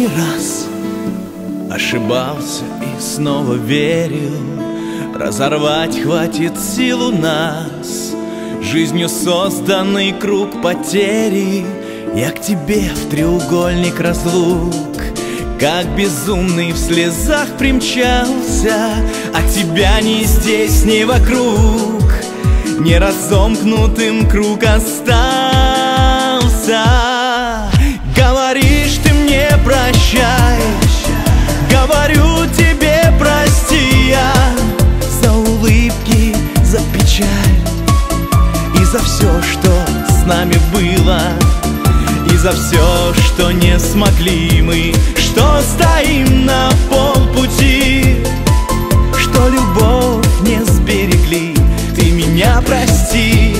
не раз ошибался и снова верил, разорвать хватит сил у нас. Жизнью созданный круг потери, я к тебе в треугольник разлук, как безумный в слезах примчался, а тебя ни здесь, ни вокруг, не разомкнутым круг остался. Говоришь ты мне прощай, говорю тебе прости я, за улыбки, за печаль и за все, что с нами было, и за все, что не смогли мы, что стоим на полпути, что любовь не сберегли. Ты меня прости.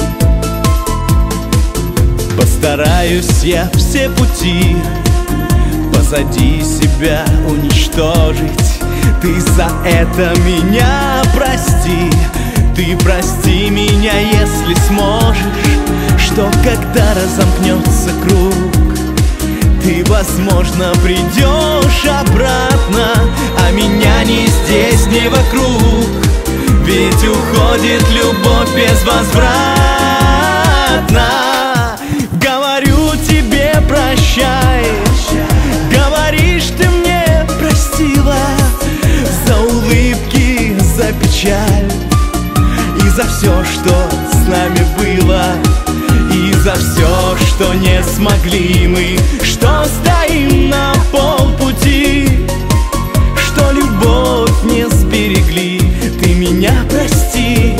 Постараюсь я все пути позади себя уничтожить. Ты за это меня прости. Ты прости меня, если сможешь, что когда разомкнется круг, ты, возможно, придешь обратно, а меня ни здесь, ни вокруг. Ведь уходит любовь безвозвратно. Говорю тебе прощай, говоришь ты мне простила, за улыбки, за печаль и за все, что с нами было, и за все, что не смогли мы, что стоим на полпути, что любовь не сберегли. Ты меня прости.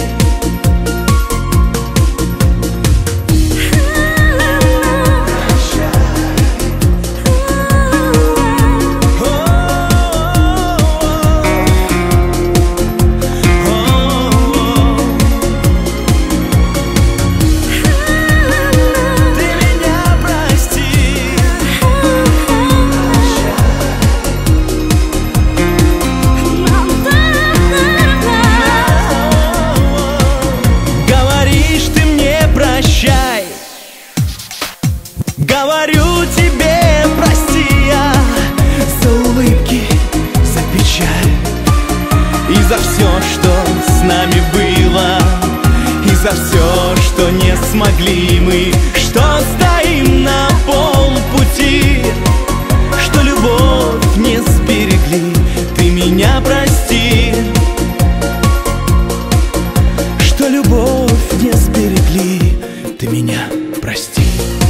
Говорю тебе прости я, за улыбки, за печаль и за все, что с нами было, и за все, что не смогли мы, что стоим на полпути, что любовь не сберегли. Ты меня прости, что любовь не сберегли. Ты меня прости.